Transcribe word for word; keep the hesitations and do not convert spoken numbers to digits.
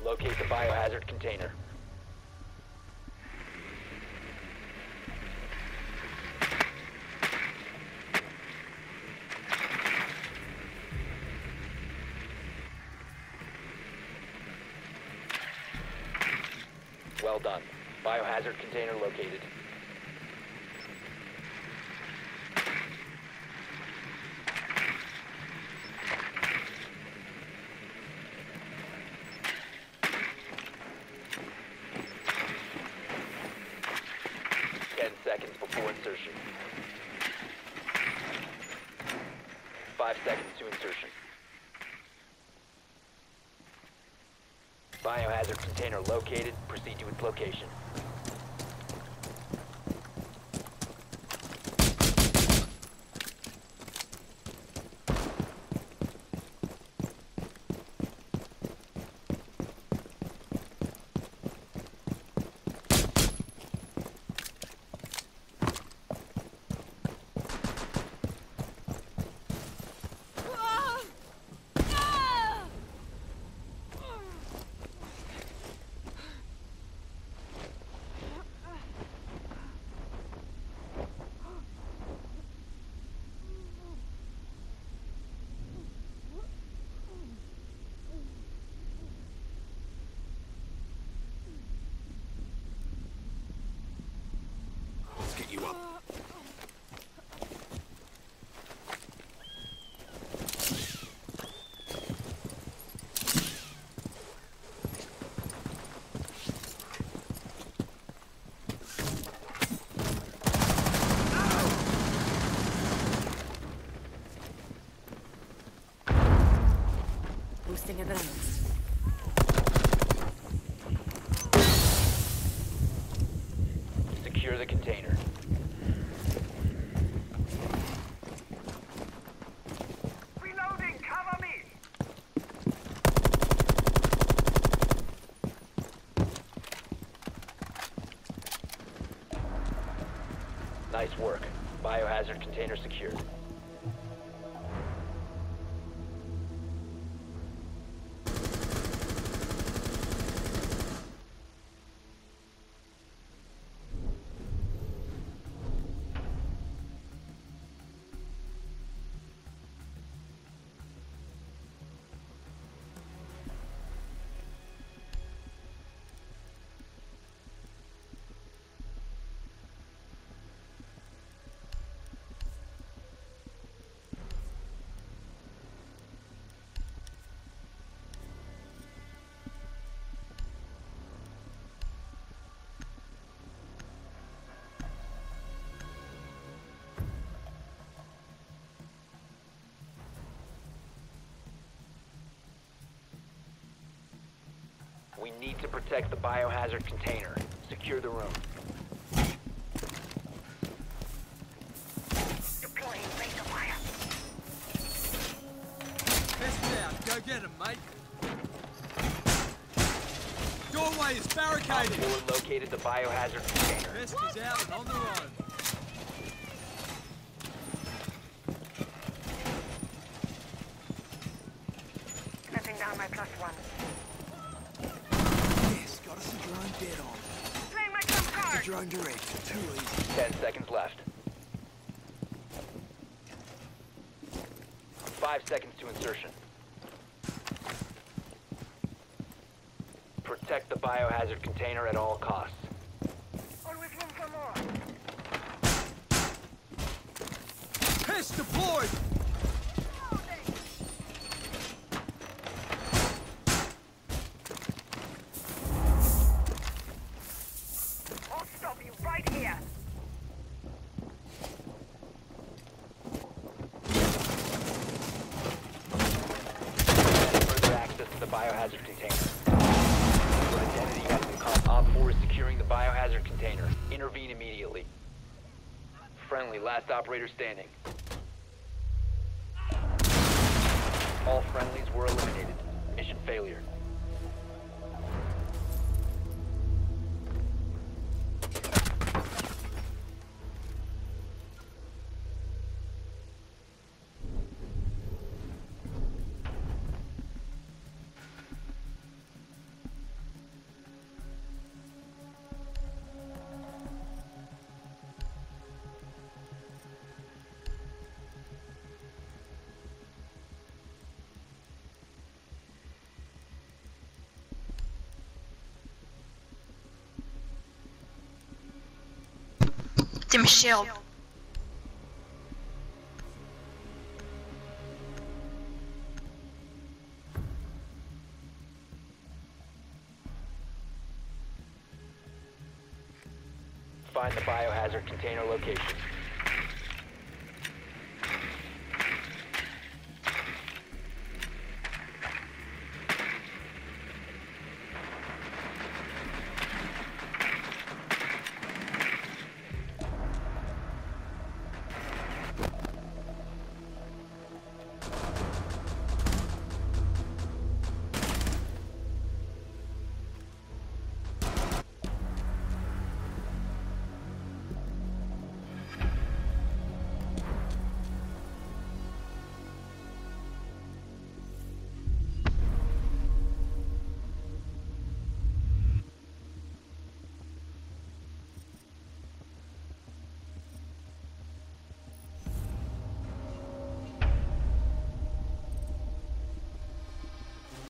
Locate the biohazard container. Well done. Biohazard container located. Ten seconds before insertion. Five seconds to insertion. Biohazard container located. Proceed to its location. Get you up. Boosting adrenaline. Secure the container. Reloading, cover me! Nice work. Biohazard container secured. We need to protect the biohazard container. Secure the room. Deploying laser wire. Test it out. Go get him, mate. Doorway is Op barricaded. four located the biohazard container. Vest is out and on the run. Snapping down my plus one. Yes, got us a drone dead on. Playing my trump The card! drone direct. Too easy. Ten seconds left. Five seconds to insertion. Protect the biohazard container at all costs. Always room for more. Pest deployed. I'll stop you right here. Further access to the biohazard container. Your identity has been called. Op four is securing the biohazard container. Intervene immediately. Friendly, last operator standing. All friendlies were eliminated. Mission failure. Dim shield. Find the biohazard container location.